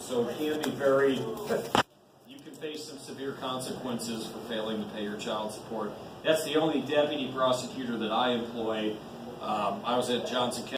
So it can be very, you can face some severe consequences for failing to pay your child support. That's the only deputy prosecutor that I employ. I was at Johnson County.